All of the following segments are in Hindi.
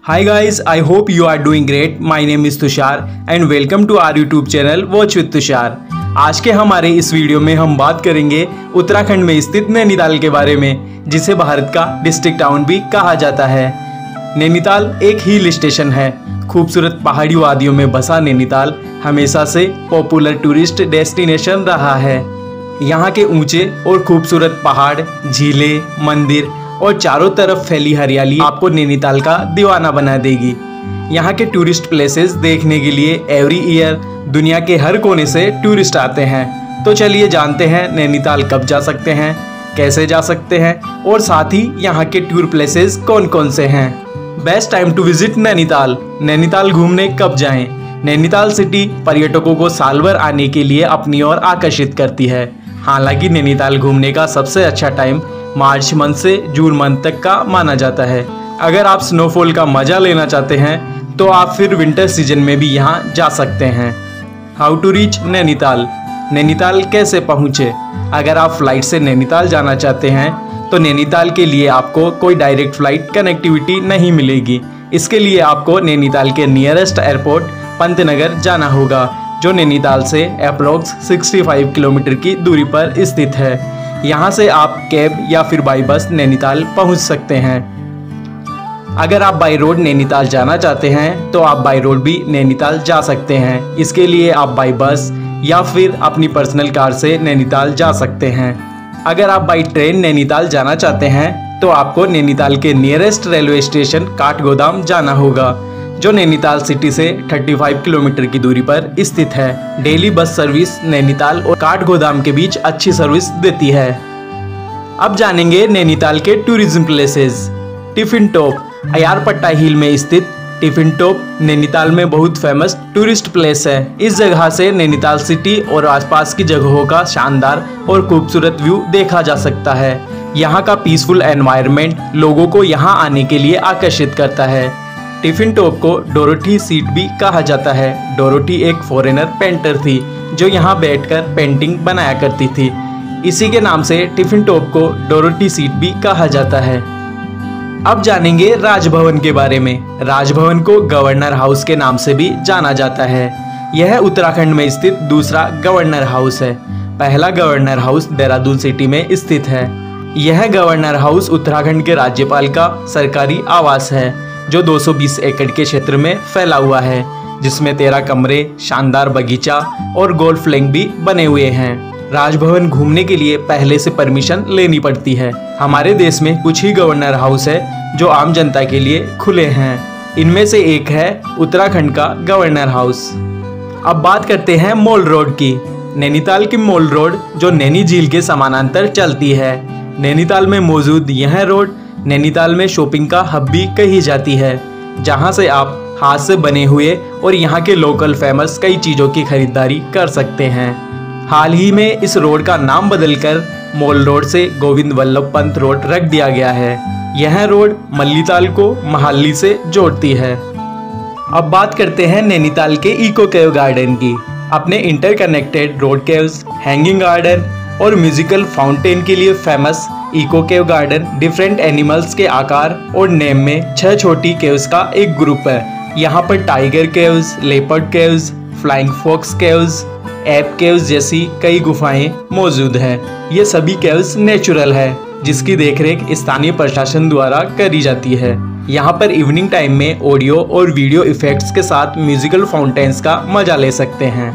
Hi guys, I hope you are doing great. My name is Tushar and welcome to our YouTube channel Watch with Tushar. आज के हमारे इस वीडियो में हम बात करेंगे उत्तराखंड में स्थित नैनीताल के बारे में, जिसे भारत का डिस्ट्रिक्ट टाउन भी कहा जाता है। नैनीताल एक हिल स्टेशन है। खूबसूरत पहाड़ी वादियों में बसा नैनीताल हमेशा से पॉपुलर टूरिस्ट डेस्टिनेशन रहा है। यहाँ के ऊंचे और खूबसूरत पहाड़, झीलें, मंदिर और चारों तरफ फैली हरियाली आपको नैनीताल का दीवाना बना देगी। यहाँ के टूरिस्ट प्लेसेस देखने के लिए एवरी ईयर दुनिया के हर कोने से टूरिस्ट आते हैं। तो चलिए जानते हैं नैनीताल कब जा सकते हैं, कैसे जा सकते हैं और साथ ही यहाँ के टूर प्लेसेस कौन कौन से हैं। Best time to visit Nainital. Nainital घूमने कब जाएं? नैनीताल सिटी पर्यटकों को साल भर आने के लिए अपनी ओर आकर्षित करती है। हालांकि नैनीताल घूमने का सबसे अच्छा टाइम मार्च मंथ से जून मंथ तक का माना जाता है। अगर आप स्नोफॉल का मजा लेना चाहते हैं तो आप फिर विंटर सीजन में भी यहाँ जा सकते हैं। How to reach Nainital. Nainital कैसे पहुँचे? अगर आप फ्लाइट से नैनीताल जाना चाहते हैं तो नैनीताल के लिए आपको कोई डायरेक्ट फ्लाइट कनेक्टिविटी नहीं मिलेगी। इसके लिए आपको नैनीताल के नियरेस्ट एयरपोर्ट पंतनगर जाना होगा, जो नैनीताल से अप्रोक्स 65 किलोमीटर की दूरी पर स्थित है। यहाँ से आप कैब या फिर बाई बस नैनीताल पहुँच सकते हैं। अगर आप बाई रोड नैनीताल जाना चाहते हैं तो आप बाई रोड भी नैनीताल जा सकते हैं। इसके लिए आप बाई बस या फिर अपनी पर्सनल कार से नैनीताल जा सकते हैं। अगर आप बाई ट्रेन नैनीताल जाना चाहते हैं तो आपको नैनीताल के नियरेस्ट रेलवे स्टेशन काठगोदाम जाना होगा, जो नैनीताल सिटी से 35 किलोमीटर की दूरी पर स्थित है। डेली बस सर्विस नैनीताल और काठगोदाम के बीच अच्छी सर्विस देती है। अब जानेंगे नैनीताल के tourism places. Tiffin top Ayarpatta hill में स्थित टिफिन टॉप नैनीताल में बहुत फेमस टूरिस्ट प्लेस है। इस जगह से नैनीताल सिटी और आसपास की जगहों का शानदार और खूबसूरत व्यू देखा जा सकता है। यहाँ का पीसफुल एनवायरनमेंट लोगों को यहाँ आने के लिए आकर्षित करता है। टिफिन टॉप को डोरोथी सीट भी कहा जाता है। डोरोथी एक फॉरेनर पेंटर थी जो यहाँ बैठकर पेंटिंग बनाया करती थी। इसी के नाम से टिफिन टॉप को डोरोथी सीट भी कहा जाता है। अब जानेंगे राजभवन के बारे में। राजभवन को गवर्नर हाउस के नाम से भी जाना जाता है। यह उत्तराखंड में स्थित दूसरा गवर्नर हाउस है। पहला गवर्नर हाउस देहरादून सिटी में स्थित है। यह गवर्नर हाउस उत्तराखंड के राज्यपाल का सरकारी आवास है, जो 220 एकड़ के क्षेत्र में फैला हुआ है, जिसमें 13 कमरे, शानदार बगीचा और गोल्फ लेक भी बने हुए हैं। राजभवन घूमने के लिए पहले से परमिशन लेनी पड़ती है। हमारे देश में कुछ ही गवर्नर हाउस है जो आम जनता के लिए खुले हैं। इनमें से एक है उत्तराखंड का गवर्नर हाउस। अब बात करते हैं मॉल रोड की। नैनीताल की मॉल रोड जो नैनी झील के समानांतर चलती है। नैनीताल में मौजूद यह रोड नैनीताल में शॉपिंग का हब भी कही जाती है, जहां से आप हाथ से बने हुए और यहाँ के लोकल फेमस कई चीज़ों की खरीदारी कर सकते हैं। हाल ही में इस रोड का नाम बदलकर मॉल रोड से गोविंद वल्लभ पंत रोड रख दिया गया है। यह रोड मल्लीताल को महाली से जोड़ती है। अब बात करते हैं नैनीताल के इको केव गार्डन की। अपने interconnected road caves, hanging garden और म्यूजिकल फाउंटेन के लिए famous eco cave garden different animals के आकार और नेम में 6 छोटी केव्स का एक ग्रुप है। यहाँ पर tiger caves, leopard caves, flying fox caves, ape caves जैसी कई गुफाएं मौजूद हैं। ये सभी केव्स नेचुरल है, जिसकी देखरेख स्थानीय प्रशासन द्वारा करी जाती है। यहाँ पर इवनिंग टाइम में ऑडियो और वीडियो इफेक्ट्स के साथ म्यूजिकल फाउंटेन्स का मजा ले सकते हैं।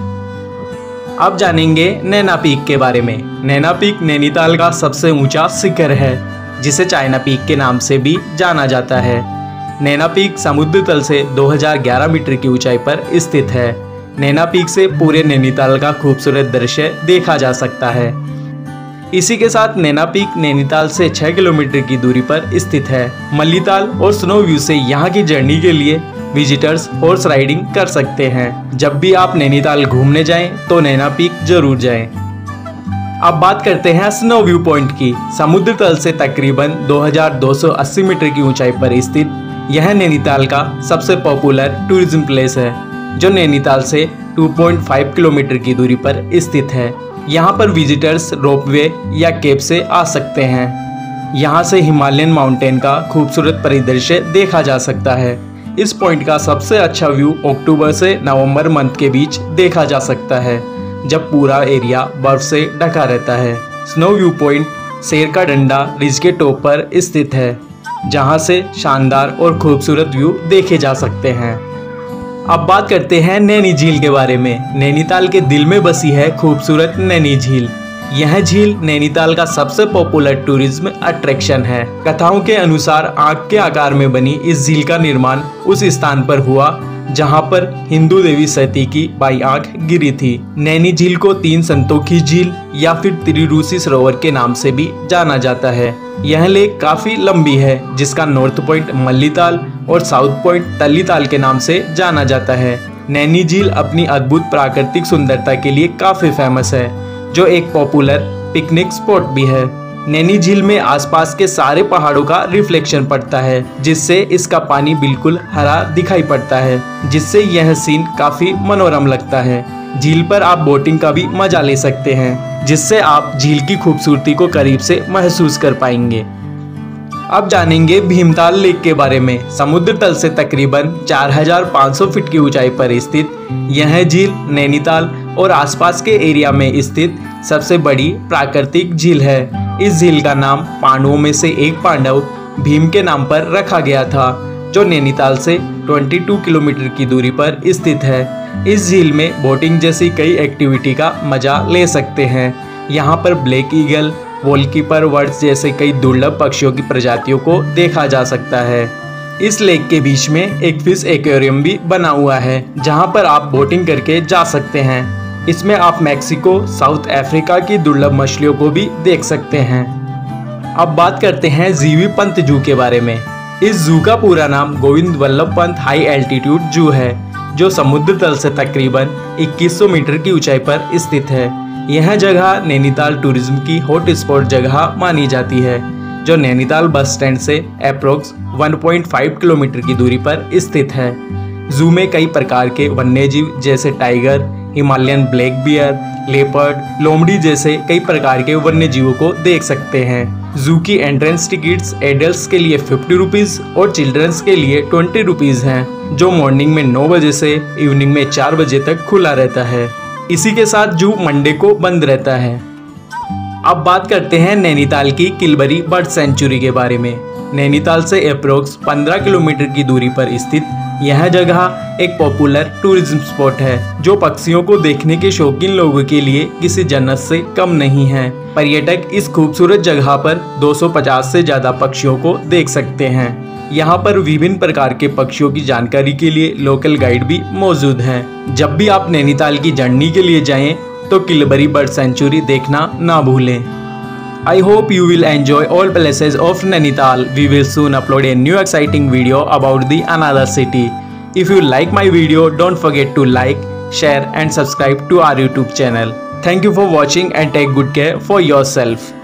अब जानेंगे नैना पीक के बारे में। नैना पीक नैनीताल का सबसे ऊंचा शिखर है, जिसे चाइना पीक के नाम से भी जाना जाता है। नैना पीक समुद्र तल से 2011 मीटर की ऊंचाई पर स्थित है। नैना पीक से पूरे नैनीताल का खूबसूरत दृश्य देखा जा सकता है। इसी के साथ नैना पीक नैनीताल से 6 किलोमीटर की दूरी पर स्थित है। मल्लीताल और स्नो व्यू से यहाँ की जर्नी के लिए विजिटर्स हॉर्स राइडिंग कर सकते हैं। जब भी आप नैनीताल घूमने जाएं तो नैना पीक जरूर जाएं। अब बात करते हैं स्नो व्यू पॉइंट की। समुद्र तल से तकरीबन 2280 मीटर की ऊंचाई पर स्थित यह नैनीताल का सबसे पॉपुलर टूरिज्म प्लेस है, जो नैनीताल से 2.5 किलोमीटर की दूरी पर स्थित है। यहाँ पर विजिटर्स रोपवे या केब से आ सकते हैं। यहाँ से हिमालयन माउंटेन का खूबसूरत परिदृश्य देखा जा सकता है। इस पॉइंट का सबसे अच्छा व्यू अक्टूबर से नवंबर मंथ के बीच देखा जा सकता है, जब पूरा एरिया बर्फ से ढका रहता है। स्नो व्यू पॉइंट शेर का डंडा रिज के टॉप पर स्थित है, जहां से शानदार और खूबसूरत व्यू देखे जा सकते हैं। अब बात करते हैं नैनी झील के बारे में। नैनीताल के दिल में बसी है खूबसूरत नैनी झील। यह झील नैनीताल का सबसे पॉपुलर टूरिज्म अट्रैक्शन है। कथाओं के अनुसार आग के आकार में बनी इस झील का निर्माण उस स्थान पर हुआ जहां पर हिंदू देवी सती की बाई आंख गिरी थी। नैनी झील को 3 संतों की झील या फिर त्रिरूषि सरोवर के नाम से भी जाना जाता है। यह लेक काफी लंबी है, जिसका नॉर्थ पॉइंट मल्लीताल और साउथ पॉइंट तल्लीताल के नाम से जाना जाता है। नैनी झील अपनी अद्भुत प्राकृतिक सुंदरता के लिए काफी फेमस है, जो एक पॉपुलर पिकनिक स्पॉट भी है। नैनी झील में आसपास के सारे पहाड़ों का रिफ्लेक्शन पड़ता है, जिससे इसका पानी बिल्कुल हरा दिखाई पड़ता है, जिससे यह सीन काफी मनोरम लगता है। झील पर आप बोटिंग का भी मजा ले सकते हैं, जिससे आप झील की खूबसूरती को करीब से महसूस कर पाएंगे। अब जानेंगे भीमताल लेक के बारे में। समुद्र तल से तकरीबन 4500 फीट की ऊंचाई पर स्थित यह झील नैनीताल और आसपास के एरिया में स्थित सबसे बड़ी प्राकृतिक झील है। इस झील का नाम पांडवों में से एक पांडव भीम के नाम पर रखा गया था, जो नैनीताल से 22 किलोमीटर की दूरी पर स्थित है। इस झील में बोटिंग जैसी कई एक्टिविटी का मजा ले सकते हैं। यहाँ पर ब्लैक ईगल, वॉलकीपर बर्ड्स जैसे कई दुर्लभ पक्षियों की प्रजातियों को देखा जा सकता है। इस लेक के बीच में एक फिश एक्वेरियम भी बना हुआ है, जहां पर आप बोटिंग करके जा सकते हैं। इसमें आप मैक्सिको, साउथ अफ्रीका की दुर्लभ मछलियों को भी देख सकते हैं। अब बात करते हैं जीवी पंत जू के बारे में। इस जू का पूरा नाम Govind Vallabh Pant high altitude zoo है, जो समुद्र तल से तकरीबन 2100 मीटर की ऊंचाई पर स्थित है। यह जगह नैनीताल टूरिज्म की हॉट स्पॉट जगह मानी जाती है, जो नैनीताल बस स्टैंड से अप्रोक्स 1.5 किलोमीटर की दूरी पर स्थित है। जू में कई प्रकार के वन्यजीव जैसे tiger, Himalayan black bear, leopard, लोमड़ी जैसे कई प्रकार के वन्यजीवों को देख सकते हैं। जू की एंट्रेंस टिकट्स एडल्ट्स के लिए 50 रुपीज और चिल्ड्रंस के लिए 20 रुपीज हैं, जो मॉर्निंग में 9 बजे से इवनिंग में 4 बजे तक खुला रहता है। इसी के साथ जू मंडे को बंद रहता है। अब बात करते हैं नैनीताल की किलबरी बर्ड सेंचुरी के बारे में। नैनीताल से अप्रोक्स 15 किलोमीटर की दूरी पर स्थित यह जगह एक पॉपुलर टूरिज्म स्पॉट है, जो पक्षियों को देखने के शौकीन लोगों के लिए किसी जन्नत से कम नहीं है। पर्यटक इस खूबसूरत जगह पर 250 से ज्यादा पक्षियों को देख सकते हैं। यहाँ पर विभिन्न प्रकार के पक्षियों की जानकारी के लिए लोकल गाइड भी मौजूद हैं। जब भी आप नैनीताल की जर्नी के लिए जाएं, तो किलबरी बर्ड सेंचुरी देखना ना भूलें। I hope you will enjoy all places of Nainital. We will soon upload a new exciting video about the another city. If you like my video, don't forget to like, share and subscribe to our YouTube channel. Thank you for watching and take good care for yourself.